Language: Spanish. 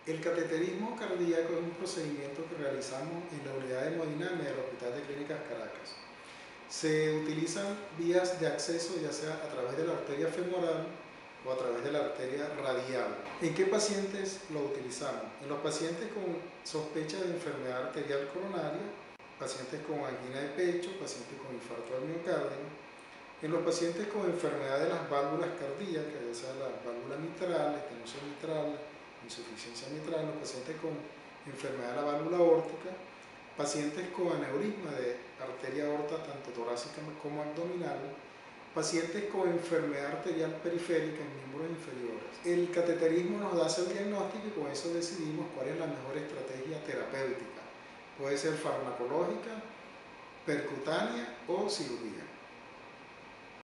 El cateterismo cardíaco es un procedimiento que realizamos en la unidad de hemodinamia del Hospital de Clínicas Caracas. Se utilizan vías de acceso ya sea a través de la arteria femoral o a través de la arteria radial. ¿En qué pacientes lo utilizamos? En los pacientes con sospecha de enfermedad arterial coronaria, pacientes con angina de pecho, pacientes con infarto al miocardio, en los pacientes con enfermedad de las válvulas cardíacas, ya sea la válvula mitral, estenosis mitral, insuficiencia mitral, los pacientes con enfermedad de la válvula aórtica, pacientes con aneurisma de arteria aorta tanto torácica como abdominal, pacientes con enfermedad arterial periférica en miembros inferiores. El cateterismo nos da el diagnóstico y con eso decidimos cuál es la mejor estrategia terapéutica. Puede ser farmacológica, percutánea o cirugía.